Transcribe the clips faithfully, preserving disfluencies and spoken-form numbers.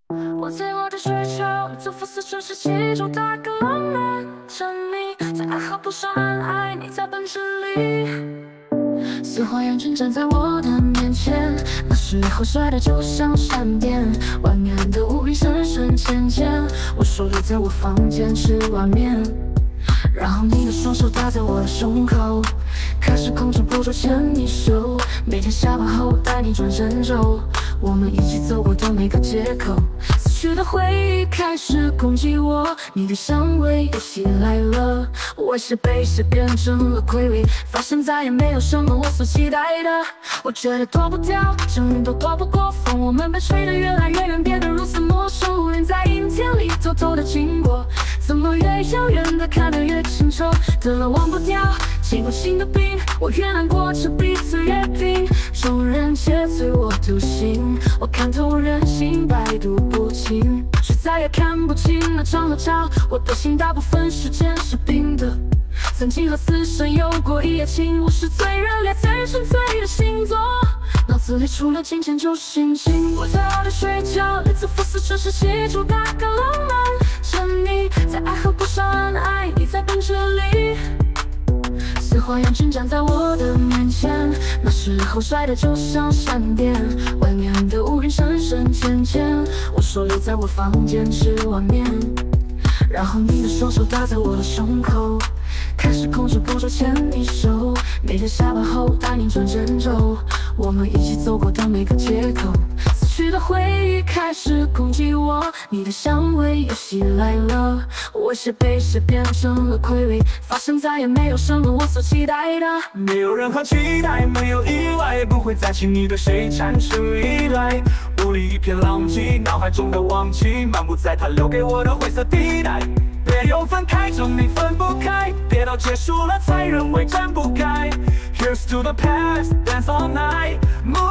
我在我的睡觉，走赴四城市七周，打个浪漫沉迷，在爱和不上岸，爱你在奔驰里。似花样正站在我的面前，那时候帅得就像闪电，外面的乌云深深浅浅，我手留在我房间吃碗面，然后你的双手搭在我的胸口，开始控制不住牵你手，每天下班后带你转神州，我们一起走过的每个街口，死去的回忆开始攻击我，你的香味又袭来了，我是被谁变成了傀儡，发现再也没有什么我所期待的，我觉得躲不掉，整人都躲不过风，我们被吹得越来越远，变得如此陌生，人在阴天里偷偷的经过，怎么越遥远的看得越清楚，得了忘不掉记不清的病，我越难过这彼此越拼，众人皆醉我独醒，我看透人心百毒不侵，却再也看不清那张合照，我的心大部分时间是冰的，曾经和死神有过一夜情，我是最热烈最纯粹的星座，脑子里除了金钱就是心情，我在我的睡觉里走赴四城市七周，打个浪漫沉迷，在爱和不上岸，爱你在奔驰里。似花样正站在我的面前，那时候帅得就像闪电，外面的乌云深深浅浅，我手留在我房间吃碗面，然后你的双手搭在我的胸口，开始控制不住牵你手，每天下班后带你转郑州，我们一起走过的每个街口，死去的回忆开始攻击我，你的香味又袭来了，我是被谁变成了傀儡，发现再也没有什么我所期待的， 没有任何期待，没有意外，不会再轻易对谁产生依赖，屋里一片狼藉，脑海中的忘记漫步在他留给我的灰色地带，别又分开，证明分不开，别到结束了才认为真不该。Here's to the past, dance all night,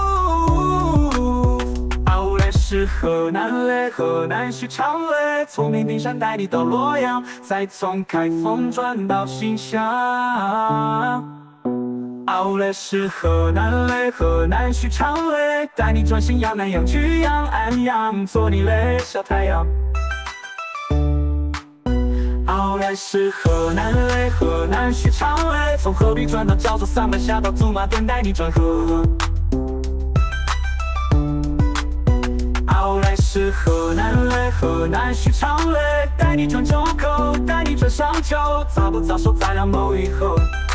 move。奥莱是河南嘞，河南许昌嘞，从平顶山带你到洛阳，再从开封转到新乡。奥莱是河南嘞，河南许昌嘞，带你转新阳南阳居阳安阳，做你嘞小太阳。奥莱是河南嘞，河南许昌嘞，从鹤壁转到焦作，三班下到祖马店带你转河。奥莱是河南嘞，河南许昌嘞，带你转周口，带你转上丘，早不早熟再聊某以后。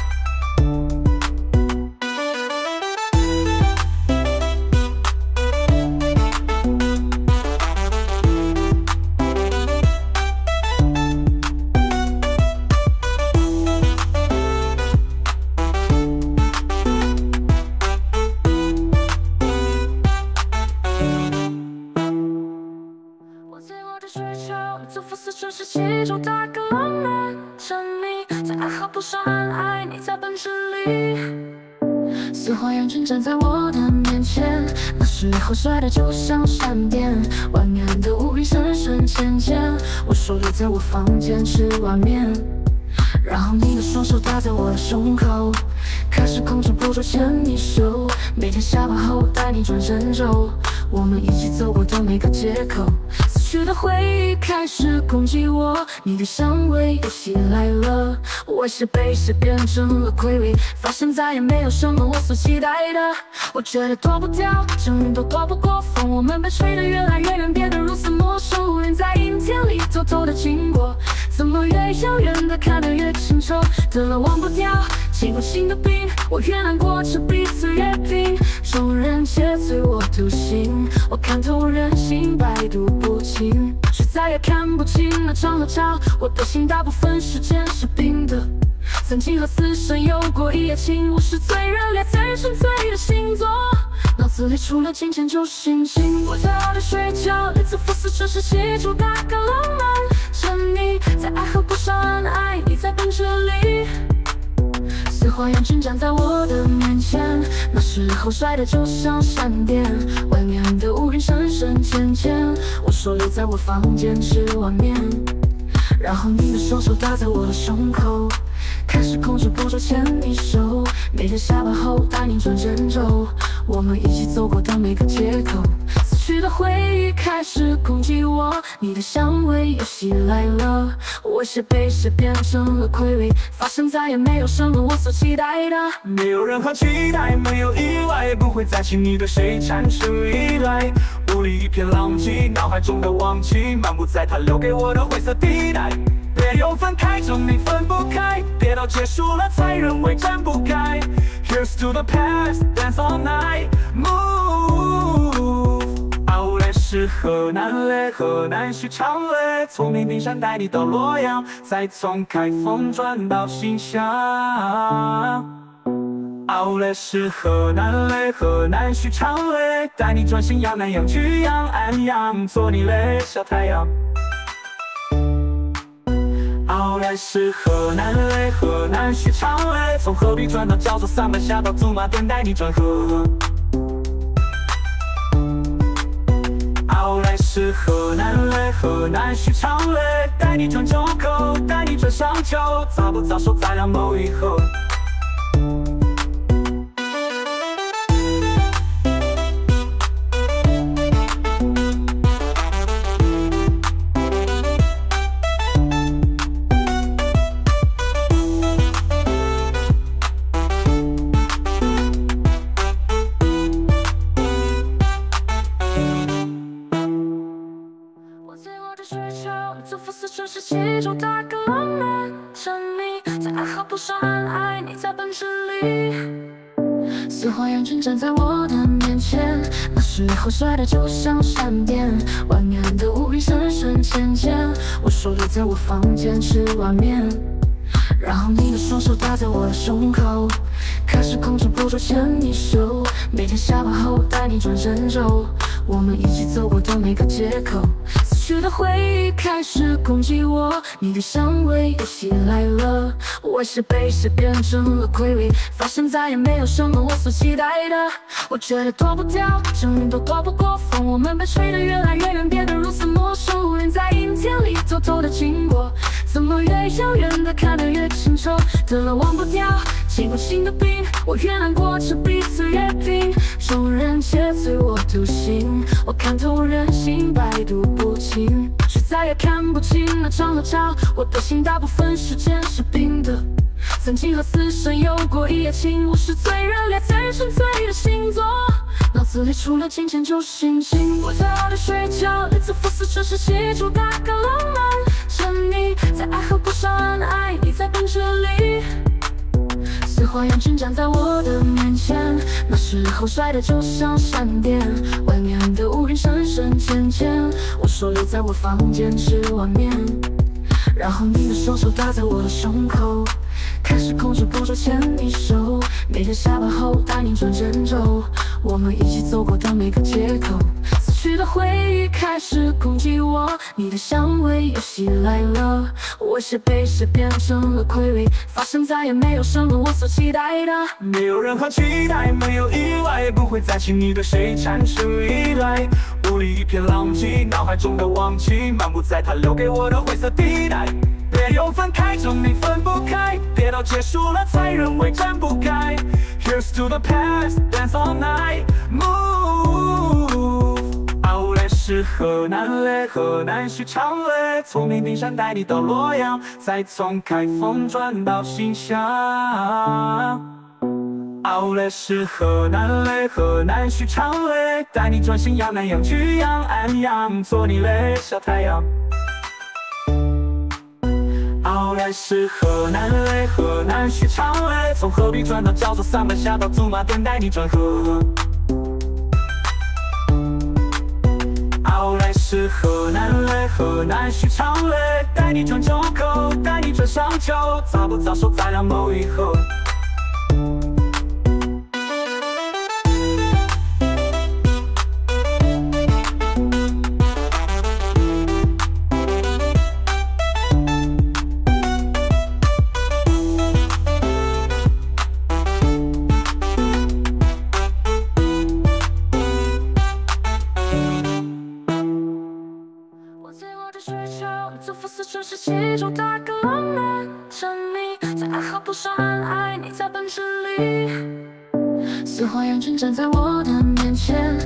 走赴四城市七周，打个浪漫沉迷，在爱和不上岸，爱你在奔驰里。似花样正站在我的面前，那时候帅得就像闪电，外面的乌云深深浅浅，我手留在我房间吃碗面，然后你的双手搭在我的胸口，开始控制不住牵你手，每天下班后带你转郑州，我们一起走过的每个街口，死去的回忆开始攻击我，你的香味又袭来了，我是被谁变成了傀儡，发现再也没有什么我所期待的，我觉得躲不掉，整人都躲不过风，我们被吹得越来越远，变得如此陌生，人在阴天里偷偷的经过，怎么越遥远的看得越清楚，得了忘不掉记不清的病，我越难过这彼此越拼，众人皆醉我独醒，我看透人心百毒不侵，却再也看不清那张合照，我的心大部分时间是冰的，曾经和死神有过一夜情，我是最热烈最纯粹的星座，脑子里除了金钱就是心情，我在我的睡觉里走赴四城市七周，打个浪漫沉迷，在爱和不上岸，爱你在奔驰里。似花样正站在我的面前，那时候帅得就像闪电，外面的乌云深深浅浅，我手留在我房间吃碗面，然后你的双手搭在我的胸口，开始控制不住牵你手，每天下班后带你转郑州，我们一起走过的每个街口，死去的回忆开始攻击我，你的香味又袭来了，我谁被谁变成了傀儡，发生再也没有什么我所期待的， 没有任何期待，没有意外，不会再轻易对谁产生依赖，无力一片狼藉，脑海中的忘记漫步在他留给我的灰色地带，别有分开，证明分不开，别到结束了才认为站不开。Here's to the past, dance all night, move。奥莱是河南嘞，河南许昌嘞，从灵顶山带你到洛阳，再从开封转到新乡。奥莱是河南嘞，河南许昌嘞，带你转新阳南阳居阳安阳，做你嘞小太阳。奥莱是河南嘞，河南许昌嘞，从鹤壁转到焦作，三门下到祖马店，带你转河。奥莱是河南嘞，河南许昌嘞，带你转九口，带你转上丘，早不早熟再两某以后。 祝福四城市其中打个浪漫，沉迷在爱和不上岸，爱你在奔驰里。似花样真站在我的面前，那时候帅的就像闪电，外面的乌云深深浅浅，我手留在我房间吃碗面，然后你的双手搭在我的胸口，开始控制不住牵你手，每天下班后带你转神州，我们一起走过的每个街口，死去的回忆开始攻击我，你的香味又袭来了，我是被谁变成了傀儡，发现再也没有什么我所期待的，我觉得躲不掉，整人都躲不过风，我们被吹得越来越远，变得如此陌生，人在阴天里偷偷的经过，怎么越遥远的看得越清楚，得了忘不掉记不清的病，我越难过这彼此越拼，众人皆醉我独醒，我看透人心百毒不侵，却再也看不清那张合照，我的心大部分时间是冰的，曾经和死神有过一夜情，我是最热烈最纯粹的星座，脑子里除了金钱就是心情，我在熬着睡觉，日子浮死城市记住打个浪漫，沉迷在爱和不上岸，爱你在奔驰里，似花样真站在我的面前，那时候帅的就像闪电，外面的乌云深深浅浅，我手留在我房间吃碗面，然后你的双手搭在我的胸口，开始控制不住牵你手，每天下班后带你转郑州，我们一起走过的每个街口，死去的回忆开始攻击我，你的香味又袭来了，我谁被谁变成了傀儡，发生再也没有什么我所期待的， 没有任何期待，没有意外，不会再轻易对谁产生依赖，无力一片狼藉，脑海中的忘记漫步在他留给我的灰色地带，别有分开，证明分不开，别到结束了才认为站不开。Here's to the past, dance all night, move。奥莱是河南嘞，河南许昌嘞，从灵顶山带你到洛阳，再从开封转到新乡。奥莱是河南嘞，河南许昌嘞，带你转新阳南阳居阳安阳，做你嘞小太阳。奥莱是河南嘞，河南许昌嘞，从鹤壁转到焦作，三门下到祖马店，带你转河。奥莱是河南嘞，河南许昌嘞，带你转九口，带你转上丘，早不早熟再两某以后。 祝福四城市其中打个浪漫，沉迷在爱和不上岸，爱你在奔驰里，似花样真站在我的面前，那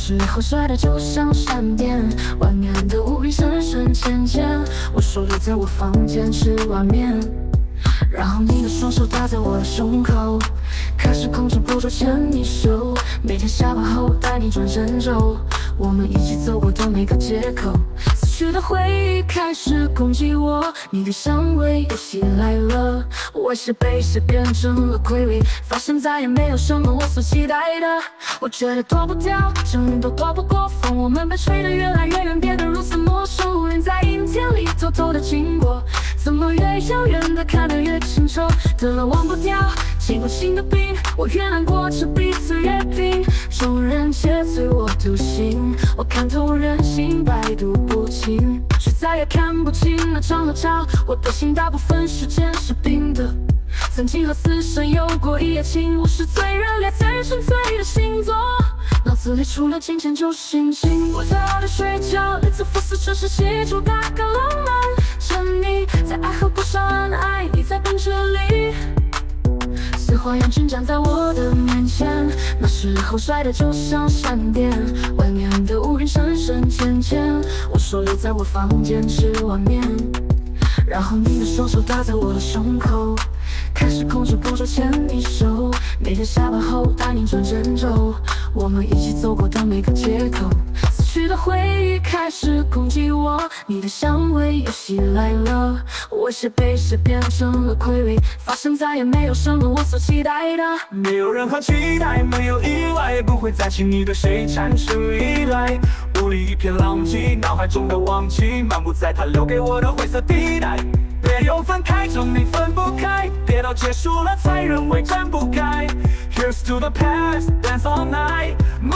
时候帅的就像闪电，外面的乌云深深浅浅，我手留在我房间吃碗面，然后你的双手搭在我的胸口，开始控制不住牵你手，每天下班后带你转针灸，我们一起走过的每个街口，死去的回忆开始攻击我，你的香味又袭来了，我是被谁变成了傀儡，发现再也没有什么我所期待的，我觉得躲不掉，整人都躲不过风，我们被吹得越来越远，变得如此陌生，人在阴天里偷偷的经过，怎么越遥远的看得越清楚，得了忘不掉记不清的病，我越难过这彼此约定，众人皆醉我独醒，我看透人心百毒不侵，却再也看不清那张合照，我的心大部分时间是冰的，曾经和死神有过一夜情，我是最热烈最纯粹的星座，脑子里除了金钱就是心情，我在熬着睡觉，日子浮死城市记住大个浪漫，沉溺在爱和不上岸，爱你在奔驰里，似花样君站在我的面前，那时候帅的就像闪电，外面的乌云深深浅浅，我手留在我房间吃碗面，然后你的双手搭在我的胸口，开始控制不住牵你手，每天下班后带你转针灸，我们一起走过的每个街口，死去的回忆开始攻击我，你的香味又袭来了，我是被谁变成了傀儡，发现再也没有什么我所期待的， 没有任何期待，没有意外，不会再轻易对谁产生依赖，屋里一片狼藉，脑海中的忘记漫步在他留给我的灰色地带，别又分开，证明分不开，别到结束了才认为真不该。Here's to the past, dance all night,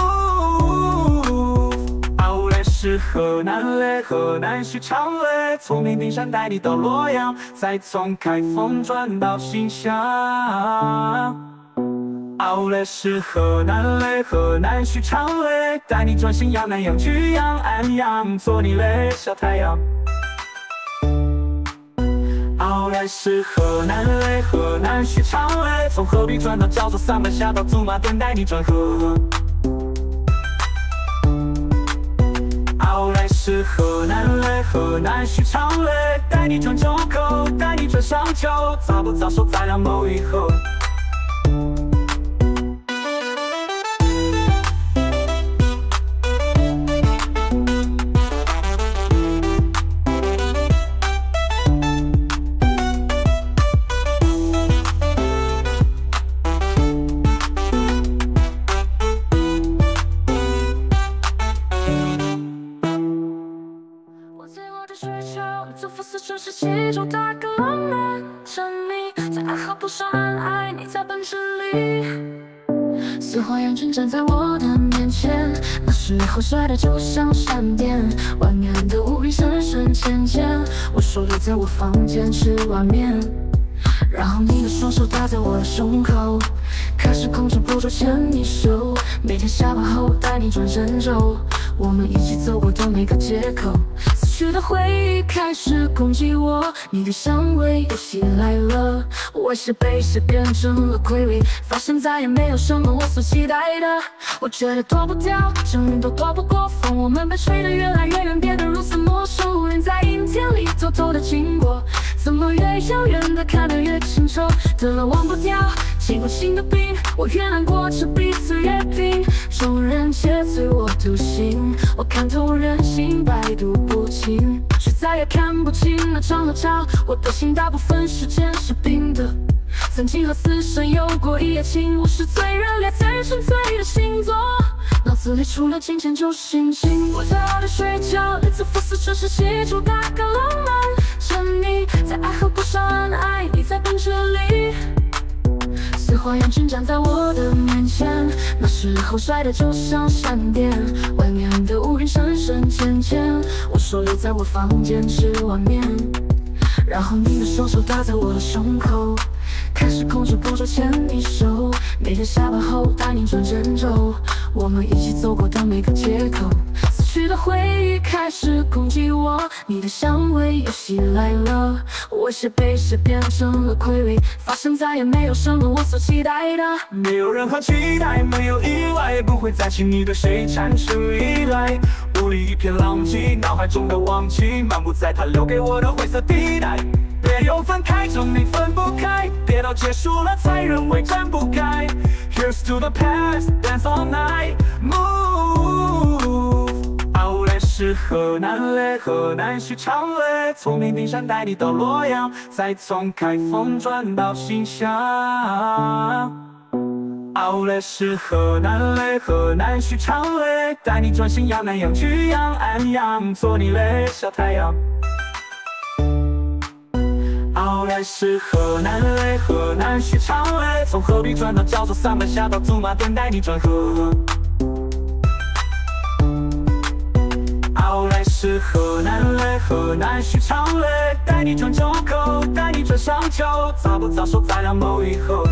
move。奥莱是河南嘞，河南许昌嘞，从平顶山带你到洛阳，再从开封转到新乡。奥莱是河南嘞，河南许昌嘞，带你转新阳南阳居阳安阳，做你嘞小太阳。奥莱是河南嘞，河南许昌嘞，从鹤壁转到焦作，三门下到祖马店，带你转河。奥莱是河南嘞，河南许昌嘞，带你转周口，带你转上丘，早不早熟再两某以后。 这副死城市记住大个浪漫，沉溺在爱和不上岸，爱你在奔驰里，似花样君站在我的面前，那时候帅的就像闪电，外面的乌云深深浅浅，我手留在我房间吃碗面，然后你的双手搭在我的胸口，开始控制不住牵你手，每天下班后带你转针灸，我们一起走过的每个街口，死去的回忆开始攻击我，你的香味又袭来了，我是被谁变成了傀儡，发现再也没有什么我所期待的，我觉得躲不掉，整人都躲不过风，我们被吹得越来越远，变得如此陌生，人在阴天里偷偷的经过，怎么越遥远的看得越清楚，得了忘不掉记不清的病，我越难过这彼此约定，众人皆醉我独醒，我看透人心百毒不侵，却再也看不清那张合照，我的心大部分时间是冰的，曾经和死神有过一夜情，我是最热烈最纯粹的星座，脑子里除了金钱就是心情，我在熬着睡觉，日子浮死城市记住大个浪漫，沉溺在爱和不上岸，爱你在奔驰里，似花样君站在我的面前，那时候帅的就像闪电，外面的乌云深深浅浅，我手留在我房间吃碗面，然后你的双手搭在我的胸口，开始控制不住牵你手，每天下班后带你转针灸，我们一起走过的每个街口，死去的回忆开始攻击我，你的香味又袭来了，我是被谁变成了傀儡，发生再也没有什么我所期待的， 没有任何期待，没有意外，不会再轻易对谁产生依赖，屋里一片狼藉，脑海中的忘记漫步在他留给我的灰色地带，别有分开，证明分不开，别到结束了才认为真不该。Here's to the past, dance all night, move。奥莱是河南嘞，河南许昌嘞，从平顶山带你到洛阳，再从开封转到新乡。奥莱是河南嘞，河南许昌嘞，带你转新阳南阳居阳安阳，做你嘞小太阳。奥莱是河南嘞，河南许昌嘞，从鹤壁转到焦作，三门下到祖马店带你转河。奥莱是河南嘞，河南许昌嘞，带你转周口，带你转上丘，早不早熟再聊某以后。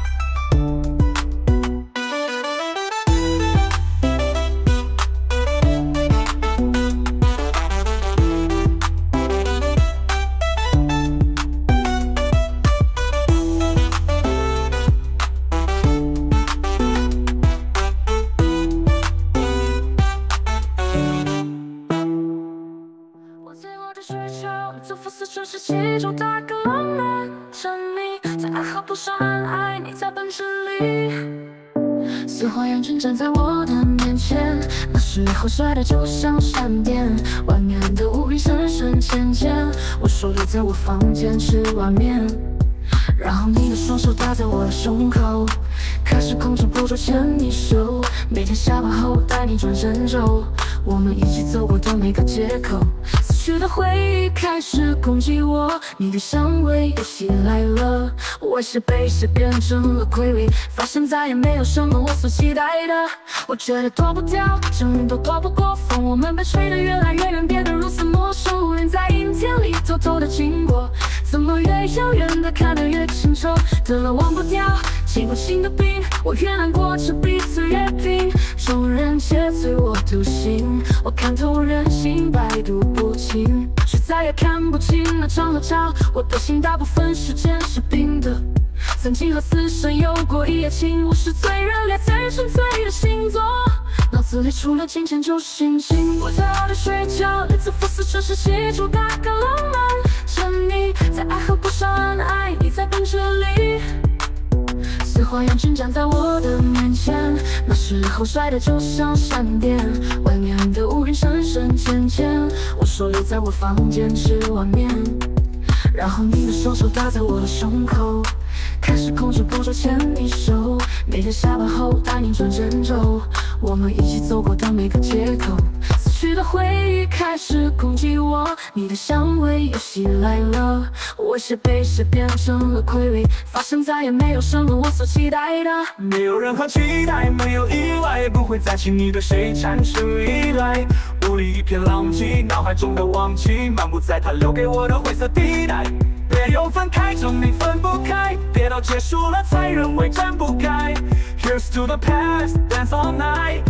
祝福四川是其中打个浪漫，沉迷在爱和不上岸，爱你在奔驰里。似花样正站在我的面前，那时候帅的就像闪电，外面的乌云深深浅浅，我说留在我房间吃碗面，然后你的双手搭在我的胸口，开始控制不住牵你手，每天下班后带你转神州，我们一起走过的每个街口，死去的回忆开始攻击我，你的香味又袭来了，我是被谁变成了傀儡，发现再也没有什么我所期待的，我觉得躲不掉，整人都躲不过风，我们被吹得越来越远，变得如此陌生，人在阴天里偷偷的经过，怎么越遥远的看得越清楚，得了忘不掉记不清的病，我越难过这彼此越拼，众人皆醉我独醒，我看透人心百毒不侵，却再也看不清那张合照，我的心大部分时间是冰的，曾经和死神有过一夜情，我是最热烈最纯粹的星座，脑子里除了金钱就是心情，我在熬着睡觉，日子浮死城市戏主打个浪漫，沉溺在爱和不上岸，爱你在奔驰里，似花样君站在我的面前，那时候帅的就像闪电，外面的乌云深深浅浅，我说留在我房间吃碗面，然后你的双手搭在我的胸口，开始控制不住牵你手，每天下班后带你转郑州，我们一起走过的每个街口，死去的回忆开始攻击我，你的香味又袭来了，我是被谁变成了傀儡，发生再也没有什么我所期待的， 没有任何期待，没有意外，不会再轻易对谁产生依赖，屋里一片狼藉，脑海中的忘记漫步在他留给我的灰色地带，别有分开，证明分不开，别到结束了才认为真不该。Here's to the past, dance all night,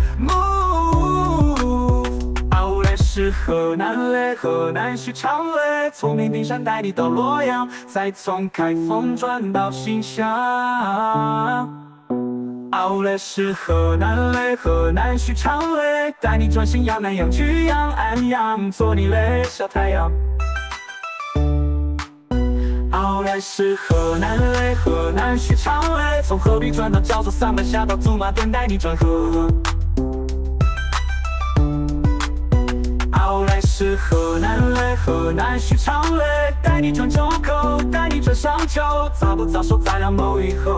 move。奥莱是河南嘞，河南许昌嘞，从平顶山带你到洛阳，再从开封转到新乡。奥莱是河南嘞，河南许昌嘞，带你转新阳南阳居阳安阳，做你嘞小太阳。奥莱是河南嘞，河南许昌嘞，从鹤壁转到焦作，三门下到祖马店带你转河。奥莱是河南嘞，河南许昌嘞，带你转周口，带你转上丘，早不早熟再聊某以后。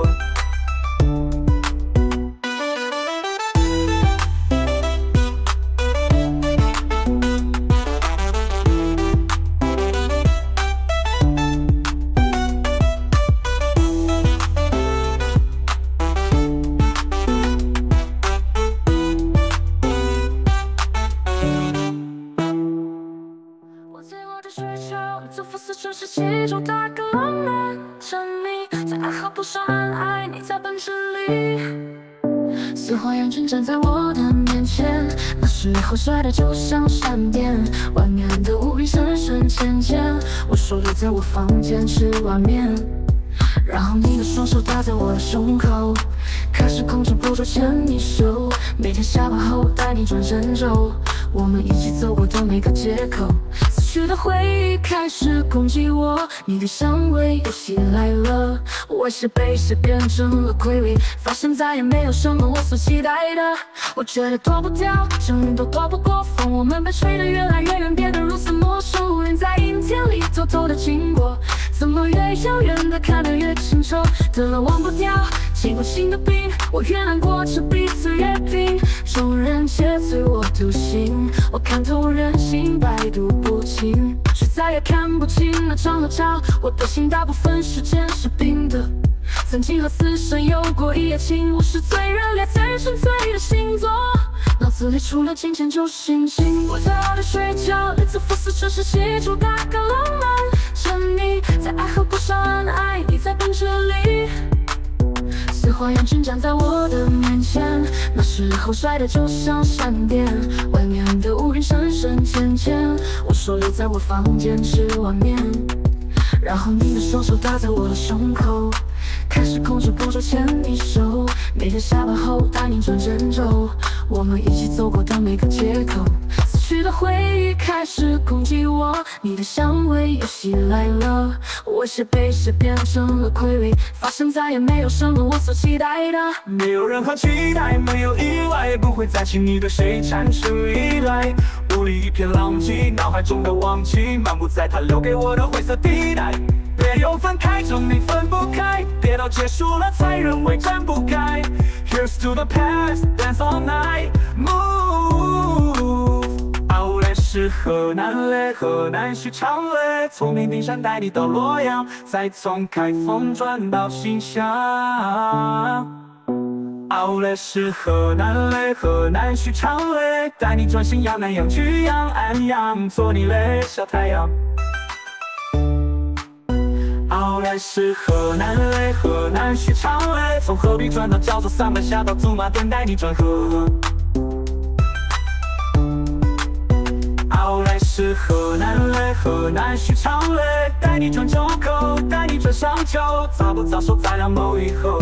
祝福四川是其中打个浪漫，沉迷在爱和不上岸，爱你在奔驰里，似花样君站在我的面前，那时时候帅得就像闪电，外面的乌云深深浅浅，我手留在我房间吃碗面，然后你的双手搭在我的胸口，开始控制不住牵你手，每天下班后带你转神州，我们一起走过的每个街口，死去的回忆开始攻击我，你的香味又袭来了，我是被谁变成了傀儡，发现再也没有什么我所期待的，我觉得躲不掉，声音都躲不过风，我们被吹得越来越远，变得如此陌生，人在阴天里偷偷的经过，怎么越遥远的看得越清楚，得了忘不掉记不清的病，我越难过这彼此越拼，众人皆醉我独醒，我看透人心百毒不侵，却再也看不清那张合照，我的心大部分时间是冰的，曾经和死神有过一夜情，我是最热烈最纯粹的星座，脑子里除了金钱就是星星，我在熬着睡觉，日子浮死城市记住大个浪漫，沉溺在爱和不上岸，爱你在奔驰里，似花样君站在我的面前，那时候帅得就像闪电，外面的乌云深深浅浅，我手留在我房间吃碗面，然后你的双手搭在我的胸口，开始控制不住牵你手，每天下班后带你转神州，我们一起走过的每个街口，死去的回忆开始攻击我，你的香味又袭来了，我是被谁变成了傀儡，发现再也没有什么我所期待的， 没有任何期待，没有意外，不会再轻易对谁产生依赖，屋里一片狼藉，脑海中的忘记漫步在他留给我的灰色地带，别有分开证明分不开，别到结束了才认为真不该 Here's to the past, dance all night, move 奥莱是河南嘞，河南许昌嘞，从灵顶山带你到洛阳，再从开封转到新乡，奥莱是河南嘞，河南许昌嘞，带你转新阳南阳居阳安阳，做你嘞小太阳。奥莱是河南嘞，河南许昌嘞，从鹤壁转到焦作，三门下到祖马店带你转河。奥莱是河南嘞，河南许昌嘞，带你转周口，带你转上丘，早不早熟再两某以后。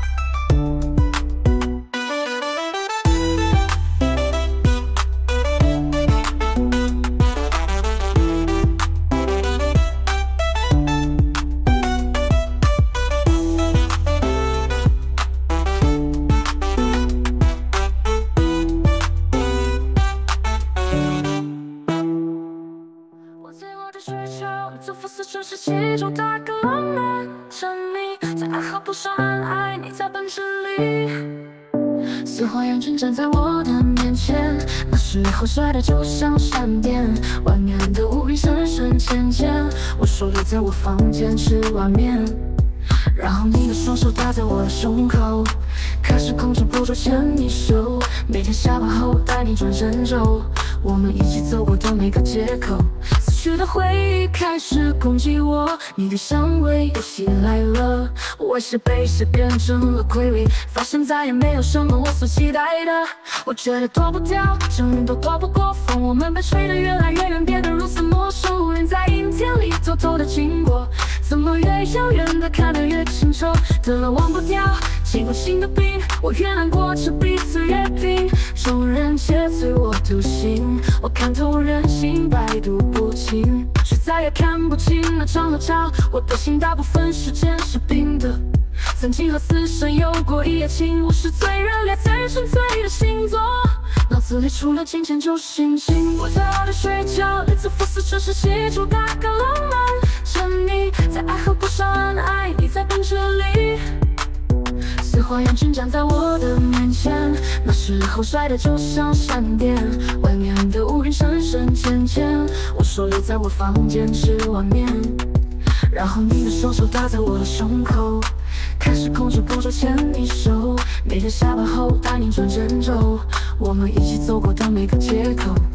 这副死城是其中大个浪漫，沉迷在爱和不上岸，爱你在奔驰里，似花样君站在我的面前，那时候帅得就像闪电，外面的乌云深深浅浅，我手留在我房间吃碗面，然后你的双手搭在我的胸口，开始控制不住牵你手，每天下班后带你转神州，我们一起走过的每个街口，死去的回忆开始攻击我，你的香味又袭来了，我是被谁变成了傀儡，发现再也没有什么我所期待的，我觉得躲不掉，声音都躲不过风，我们被吹得越来越远，变得如此陌生，人在阴天里偷偷的经过，怎么越遥远的看得越清楚，得了忘不掉记不清的病，我越难过这彼此越拼，众人皆醉我独醒，我看透人心百毒不侵，却再也看不清那张合照，我的心大部分时间是冰的，曾经和死神有过一夜情，我是最热烈最纯粹的星座，脑子里除了金钱就是星星，我在熬着睡觉，日子浮死城市记住大个浪漫，沉溺在爱和不上岸，爱你在奔驰里，似花样君站在我的面前，那时候帅得就像闪电，外面的乌云深深浅浅，我手留在我房间吃碗面，然后你的双手搭在我的胸口，开始控制不住牵你手，每天下班后带你转神州，我们一起走过的每个街口，死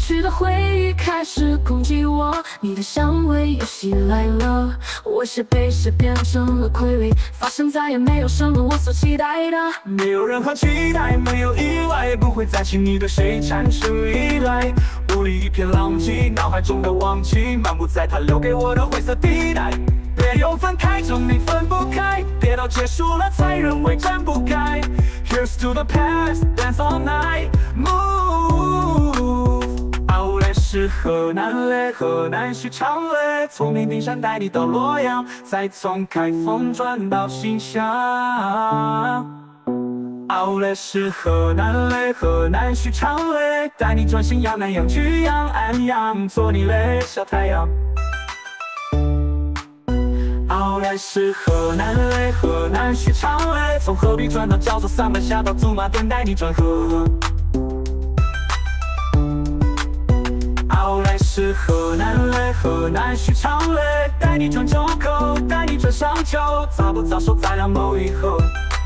去的回忆开始攻击我，你的香味又袭来了，我是被谁变成了傀儡，发生再也没有什么我所期待的， 没有任何期待，没有意外，不会再轻易对谁产生依赖，屋里一片狼藉，脑海中的忘记漫步在他留给我的灰色地带，别又分开，证明分不开，别到结束了才认为站不开。Here's to the past, dance all night, move。奥莱是河南嘞，河南许昌嘞，从名定山带你到洛阳，再从开封转到新乡。奥莱是河南嘞，河南许昌嘞，带你转新阳南阳居阳安阳，做你嘞小太阳。奥莱是河南嘞，河南许昌嘞，从鹤壁转到焦作，三门下到祖马店带你转河。奥莱是河南嘞，河南许昌嘞，带你转周口，带你转商丘，早不早熟再聊某以后。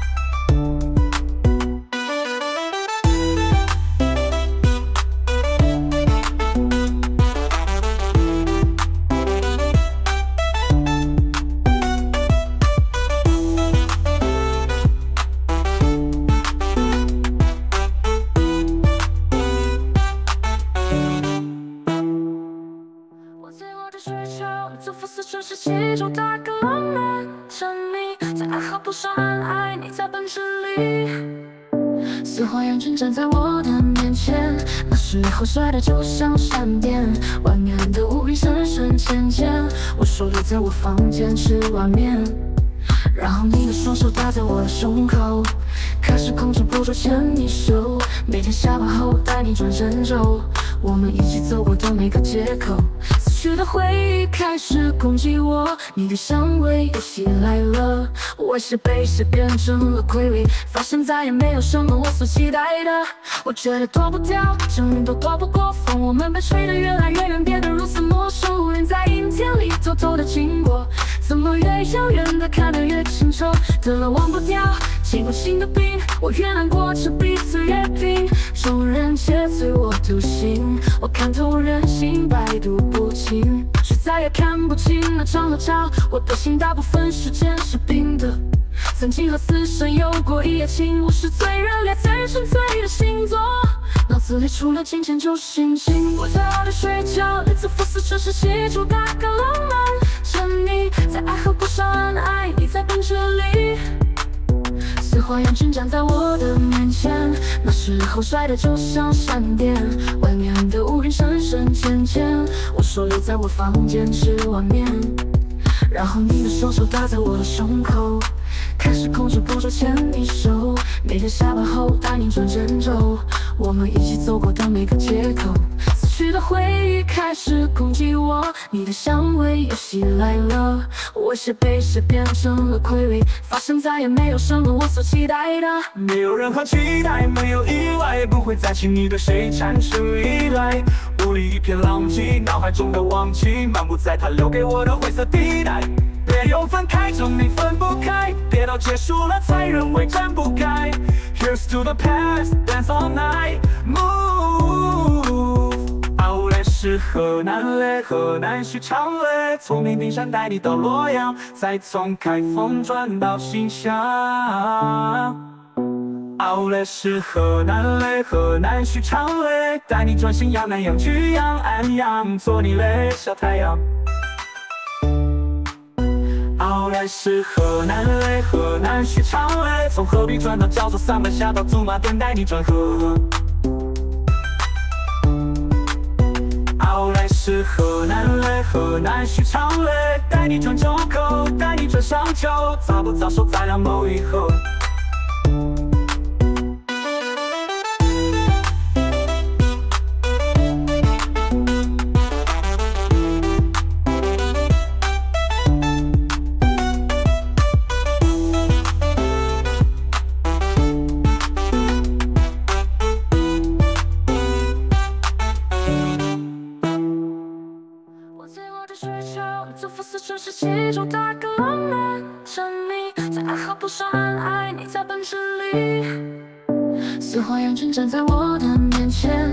祝福四城市七周打个浪漫，沉迷在爱和不上岸，爱你在奔驰里。似花样君站在我的面前，那时候帅的就像闪电，外面的乌云深深浅浅，我手留在我房间吃碗面，然后你的双手搭在我的胸口，开始控制不住牵你手，每天下班后带你转郑州，我们一起走过的每个街口，死去的回忆开始攻击我，你的香味又袭来了，我是被谁变成了傀儡，发现再也没有什么我所期待的，我觉得躲不掉，整人都躲不过风，我们被吹得越来越远，变得如此陌生，人在阴天里偷偷的经过，怎么越遥远的看得越清楚，得了忘不掉记不清的病，我越难过这彼此越拼，众人皆醉我独醒，我看透人心百毒不侵，却再也看不清那张合照，我的心大部分时间是冰的，曾经和死神有过一夜情，我是最热烈最纯粹的星座，脑子里除了金钱就是心情，我在熬着睡觉，日子复死城市记住打个浪漫，沉溺在爱和不上岸，爱你在奔驰里。似花样君站在我的面前，那时候帅的就像闪电，外面的乌云深深浅浅，我手留在我房间吃碗面，然后你的双手搭在我的胸口，开始控制不住牵你手，每天下班后带你转郑州，我们一起走过的每个街口，死去的回忆开始攻击我，你的香味又袭来了，我是被谁变成了傀儡，发生再也没有什么我所期待的， 没有任何期待，没有意外，不会再轻易对谁产生依赖，屋里一片狼藉，脑海中的忘记漫步在他留给我的灰色地带，别又分开，证明分不开，别到结束了才认为站不开。Here's to the past, dance all night, move。奥莱是河南嘞，河南许昌嘞，从名定山带你到洛阳，再从开封转到新乡。奥莱是河南嘞，河南许昌嘞，带你转新阳南阳居阳安阳，做你嘞小太阳。奥莱是河南嘞，河南许昌嘞，从鹤壁转到焦作，三门下到祖马店带你转河。奥莱是河南嘞，河南许昌嘞，带你转周口，带你转商丘，早不早熟再聊某以后。 祝福四城市七周打个浪漫，沉迷在爱和不上岸，爱你在奔驰里。似花样君站在我的面前，那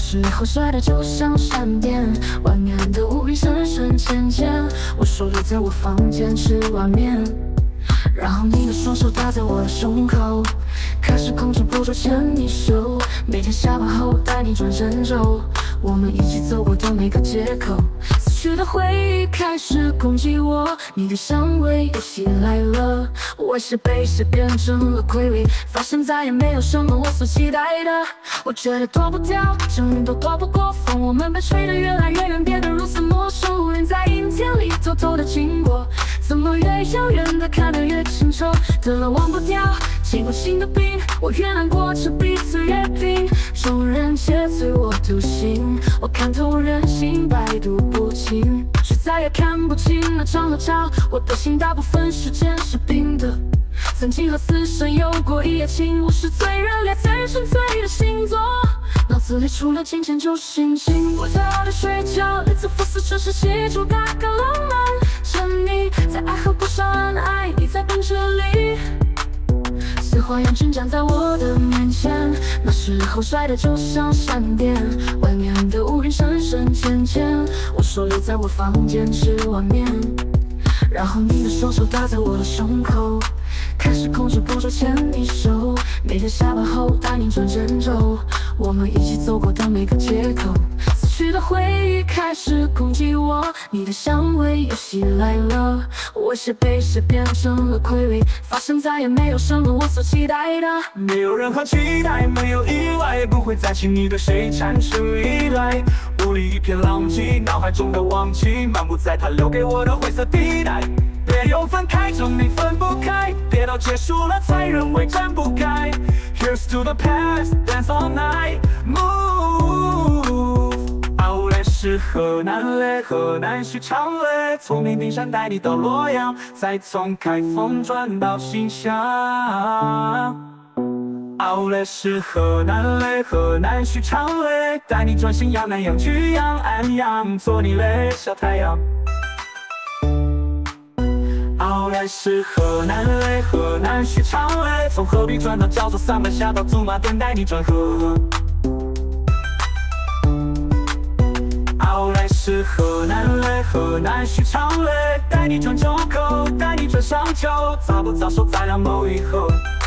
时候帅得就像闪电，外面的乌云深深浅浅，我手留在我房间吃碗面，然后你的双手搭在我的胸口，开始控制不住牵你手，每天下班后带你转神州，我们一起走过的每个街口，死去的回忆开始攻击我，你的香味又袭来了，我是被谁变成了傀儡，发现再也没有什么我所期待的，我觉得躲不掉，整云都躲不过风，我们被吹得越来越远，变得如此陌生，人在阴天里偷偷的经过，怎么越遥远的看得越清楚，得了忘不掉，起不新的病，我越难过这彼此越拼，众人皆醉我独醒，我看透人心百毒不侵，却再也看不清那张合照，我的心大部分时间是冰的，曾经和死神有过一夜情，我是最热烈最纯粹的星座，脑子里除了金钱就是星星，我在熬的睡觉，来自福斯城市记住大个浪漫，沉溺在爱和不上岸，爱你在奔驰里，似花样君站在我的面前，那时候帅得就像闪电，外面的乌云深深浅浅，我手留在我房间吃碗面，然后你的双手搭在我的胸口，开始控制不住牵你手，每天下班后带你转郑州，我们一起走过的每个街口，死去的回忆开始攻击我，你的香味又袭来了，我是被谁变成了傀儡，发现再也没有什么我所期待的， 没有任何期待，没有意外，不会再轻易对谁产生依赖，屋里一片狼藉，脑海中的忘记漫步在他留给我的灰色地带，别有分开，证明分不开，别到结束了才认为真不该。Here's to the past, dance all night, move。奥莱是河南嘞，河南许昌嘞，从平顶山带你到洛阳，再从开封转到新乡。奥莱是河南嘞，河南许昌嘞，带你转新阳南阳曲阳安阳，做你嘞小太阳。奥莱是河南嘞，河南许昌嘞，从鹤壁转到焦作，三门下到驻马店，带你转河。奥莱是河南嘞，河南许昌嘞，带你转周口，带你转上丘，早不早熟再聊某以后。